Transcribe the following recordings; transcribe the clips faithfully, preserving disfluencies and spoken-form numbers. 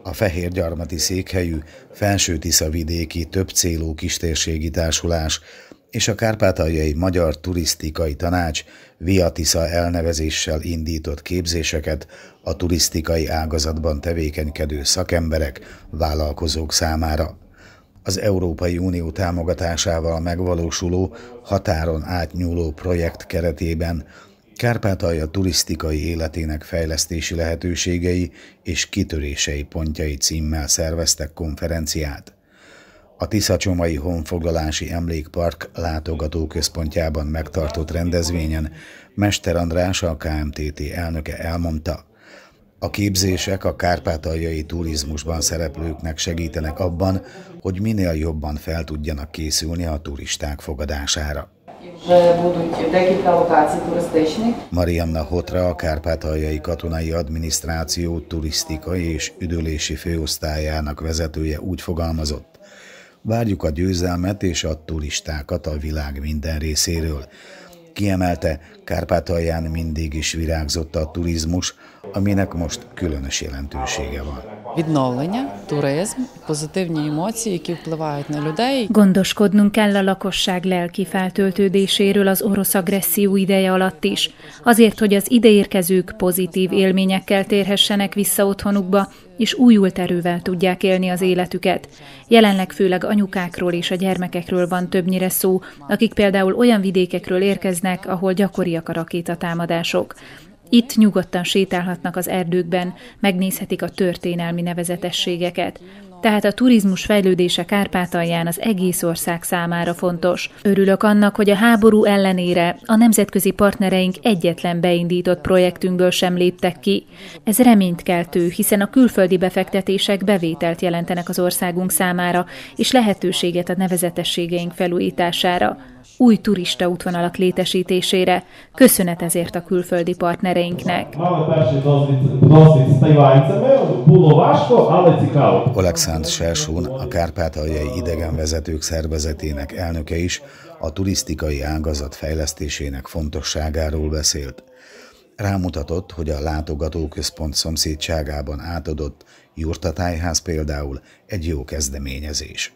A fehérgyarmati székhelyű Felső-Tisza-vidéki többcélú kistérségi társulás és a Kárpátaljai Magyar Turisztikai Tanács Via Tisza elnevezéssel indított képzéseket a turisztikai ágazatban tevékenykedő szakemberek, vállalkozók számára. Az Európai Unió támogatásával megvalósuló határon átnyúló projekt keretében Kárpátalja turisztikai életének fejlesztési lehetőségei és kitörései pontjai címmel szerveztek konferenciát. A Tiszacsomai Honfoglalási Emlékpark látogatóközpontjában megtartott rendezvényen Mester András, a ká em té té elnöke elmondta, a képzések a kárpátaljai turizmusban szereplőknek segítenek abban, hogy minél jobban fel tudjanak készülni a turisták fogadására. Marianna Hotra, a Kárpátaljai Katonai Adminisztráció turisztikai és üdülési főosztályának vezetője úgy fogalmazott: várjuk a győzelmet és a turistákat a világ minden részéről. Kiemelte, Kárpátalján mindig is virágzott a turizmus, aminek most különös jelentősége van. Відновлення, туризм, позитивні емоції, які впливають на людей. Gondoskodnunk kell a lakosság lelki feltöltődéséről az orosz agresszió ideje alatt is, azért, hogy az ideérkezők pozitív élményekkel térhessenek vissza otthonukba, és újult erővel tudják élni az életüket. Jelenleg főleg anyukákról és a gyermekekről van többnyire szó, akik például olyan vidékekről érkeznek, ahol gyakoriak a rakétatámadások. Itt nyugodtan sétálhatnak az erdőkben, megnézhetik a történelmi nevezetességeket. Tehát a turizmus fejlődése Kárpátalján az egész ország számára fontos. Örülök annak, hogy a háború ellenére a nemzetközi partnereink egyetlen beindított projektünkből sem léptek ki. Ez reménykeltő, hiszen a külföldi befektetések bevételt jelentenek az országunk számára, és lehetőséget a nevezetességeink felújítására, új turista útvonalak létesítésére. Köszönet ezért a külföldi partnereinknek. Oleksandr Sersun, a Kárpátaljai Idegenvezetők Szervezetének elnöke is a turisztikai ágazat fejlesztésének fontosságáról beszélt. Rámutatott, hogy a látogatóközpont szomszédságában átadott jurtatájház például egy jó kezdeményezés.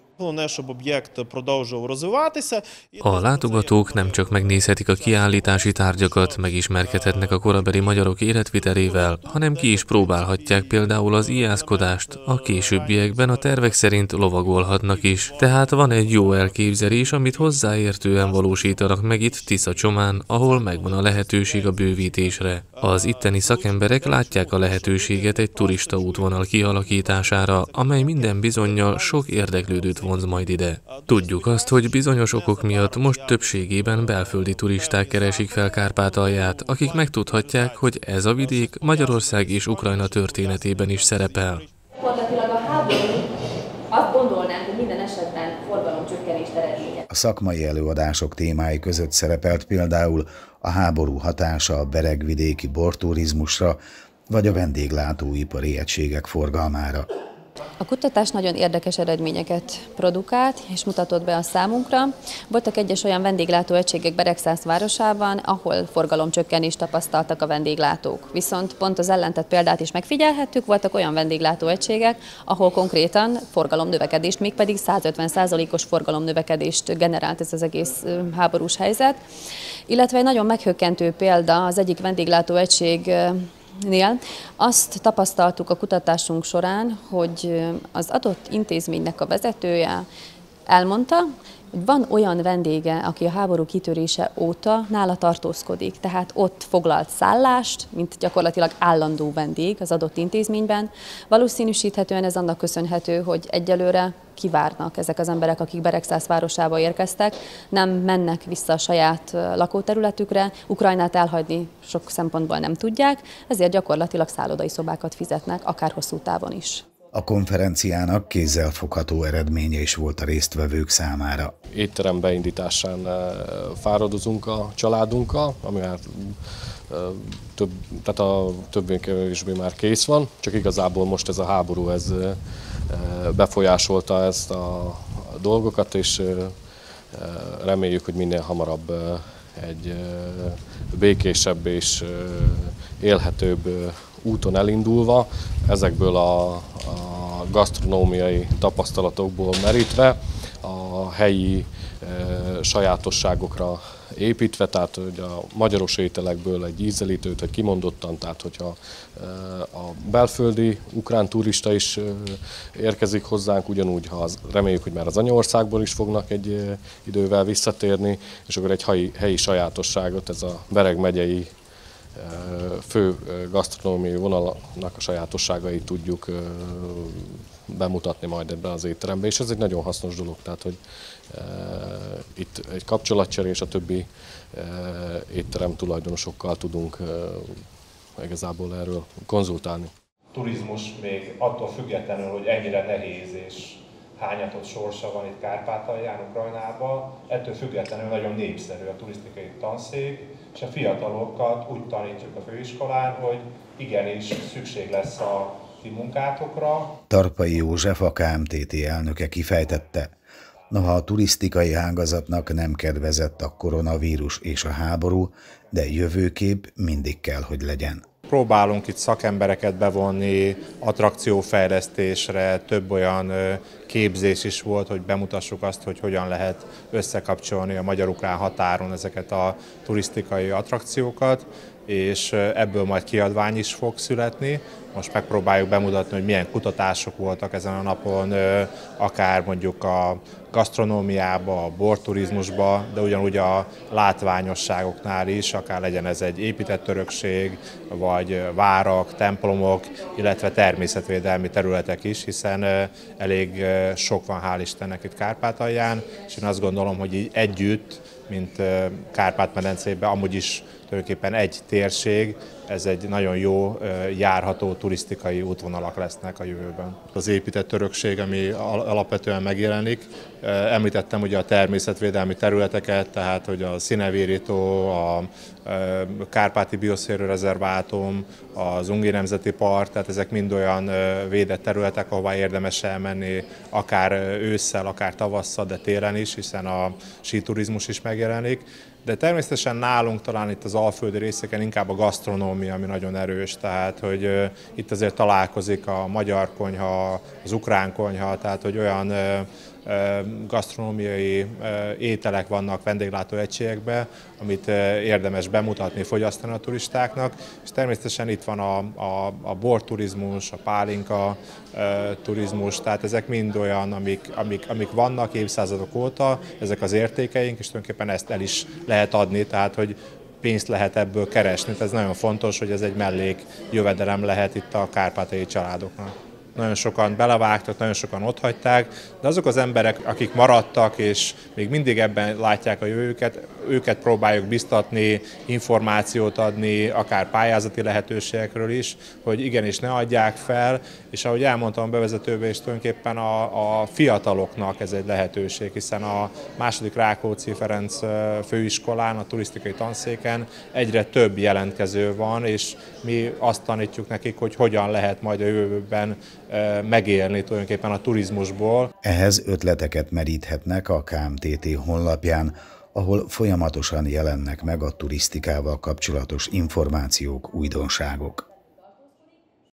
A látogatók nem csak megnézhetik a kiállítási tárgyakat, megismerkedhetnek a korabeli magyarok életvitelével, hanem ki is próbálhatják például az ijászkodást, a későbbiekben a tervek szerint lovagolhatnak is. Tehát van egy jó elképzelés, amit hozzáértően valósítanak meg itt Tiszacsomán, ahol megvan a lehetőség a bővítésre. Az itteni szakemberek látják a lehetőséget egy turista útvonal kialakítására, amely minden bizonnyal sok érdeklődőt vonz majd ide. Tudjuk azt, hogy bizonyos okok miatt most többségében belföldi turisták keresik fel Kárpátalját, akik megtudhatják, hogy ez a vidék Magyarország és Ukrajna történetében is szerepel. Gyakorlatilag a háború, azt gondolnánk, hogy minden esetben forgalomcsökkenést eredményez. A szakmai előadások témái között szerepelt például a háború hatása a beregvidéki borturizmusra, vagy a vendéglátóipari egységek forgalmára. A kutatás nagyon érdekes eredményeket produkált és mutatott be a számunkra. Voltak egyes olyan vendéglátóegységek Beregszász városában, ahol forgalomcsökkenést tapasztaltak a vendéglátók. Viszont pont az ellentett példát is megfigyelhettük, voltak olyan vendéglátóegységek, ahol konkrétan forgalomnövekedést, mégpedig százötven százalékos forgalomnövekedést generált ez az egész háborús helyzet. Illetve egy nagyon meghökkentő példa az egyik vendéglátóegység Nél azt tapasztaltuk a kutatásunk során, hogy az adott intézménynek a vezetője elmondta, hogy van olyan vendége, aki a háború kitörése óta nála tartózkodik, tehát ott foglalt szállást, mint gyakorlatilag állandó vendég az adott intézményben. Valószínűsíthetően ez annak köszönhető, hogy egyelőre kivárnak ezek az emberek, akik Beregszász városába érkeztek, nem mennek vissza a saját lakóterületükre, Ukrajnát elhagyni sok szempontból nem tudják, ezért gyakorlatilag szállodai szobákat fizetnek, akár hosszú távon is. A konferenciának kézzelfogható eredménye is volt a résztvevők számára. Étterem beindításán fáradozunk a családunkkal, ami már több, tehát a többé-kevésbé már kész van, csak igazából most ez a háború ez befolyásolta ezt a dolgokat, és reméljük, hogy minél hamarabb egy békésebb és élhetőbb úton elindulva ezekből a, a gasztronómiai tapasztalatokból merítve, a helyi e, sajátosságokra építve, tehát hogy a magyaros ételekből egy ízelítőt, egy kimondottan, tehát hogyha e, a belföldi ukrán turista is e, érkezik hozzánk, ugyanúgy, ha az, reméljük, hogy már az anyaországból is fognak egy e, idővel visszatérni, és akkor egy helyi, helyi sajátosságot, ez a Bereg megyei fő gasztronómiai vonalnak a sajátosságait tudjuk bemutatni majd ebben az étteremben, és ez egy nagyon hasznos dolog, tehát hogy itt egy kapcsolatcsere és a többi étterem tulajdonosokkal tudunk igazából erről konzultálni. Turizmus még attól függetlenül, hogy ennyire nehéz és hányatott sorsa van itt Kárpátalján, Ukrajnában, ettől függetlenül nagyon népszerű a turisztikai tanszék, és a fiatalokat úgy tanítjuk a főiskolán, hogy igenis szükség lesz a ti munkátokra. Tarpai József, a ká em té té elnöke kifejtette, noha a turisztikai ágazatnak nem kedvezett a koronavírus és a háború, de jövőkép mindig kell, hogy legyen. Próbálunk itt szakembereket bevonni, attrakciófejlesztésre, több olyan képzés is volt, hogy bemutassuk azt, hogy hogyan lehet összekapcsolni a magyar-ukrán határon ezeket a turisztikai attrakciókat, és ebből majd kiadvány is fog születni. Most megpróbáljuk bemutatni, hogy milyen kutatások voltak ezen a napon, akár mondjuk a gasztronómiába, a borturizmusba, de ugyanúgy a látványosságoknál is, akár legyen ez egy épített örökség, vagy várak, templomok, illetve természetvédelmi területek is, hiszen elég sok van, hál' Istennek itt Kárpátalján, és én azt gondolom, hogy így együtt, mint Kárpát-medencében, amúgy is tulajdonképpen egy térség, ez egy nagyon jó járható turisztikai útvonalak lesznek a jövőben. Az épített örökség, ami alapvetően megjelenik, említettem ugye a természetvédelmi területeket, tehát hogy a Színevérító, a Kárpáti Bioszféra-rezervátum, az Ungi Nemzeti Park, tehát ezek mind olyan védett területek, ahová érdemes elmenni, akár ősszel, akár tavasszal, de télen is, hiszen a síturizmus is megjelenik. De természetesen nálunk talán itt az alföldi részeken inkább a gasztronómia, ami nagyon erős, tehát hogy uh, itt azért találkozik a magyar konyha, az ukrán konyha, tehát hogy olyan uh, uh, gasztronómiai uh, ételek vannak vendéglátóegységekben, amit uh, érdemes bemutatni, fogyasztani a turistáknak, és természetesen itt van a, a, a borturizmus, a pálinka uh, turizmus, tehát ezek mind olyan, amik, amik, amik vannak évszázadok óta, ezek az értékeink, és tulajdonképpen ezt el is lehet adni, tehát hogy pénzt lehet ebből keresni. Tehát ez nagyon fontos, hogy ez egy mellék jövedelem lehet itt a kárpátaljai családoknak. Nagyon sokan belevágtak, nagyon sokan otthagyták, de azok az emberek, akik maradtak és még mindig ebben látják a jövőket, őket próbáljuk biztatni, információt adni, akár pályázati lehetőségekről is, hogy igenis ne adják fel, és ahogy elmondtam a bevezetőben is, tulajdonképpen a, a fiataloknak ez egy lehetőség, hiszen a második Rákóczi Ferenc főiskolán, a turisztikai tanszéken egyre több jelentkező van, és mi azt tanítjuk nekik, hogy hogyan lehet majd a jövőben megélni tulajdonképpen a turizmusból. Ehhez ötleteket meríthetnek a ká em té té honlapján, ahol folyamatosan jelennek meg a turisztikával kapcsolatos információk, újdonságok.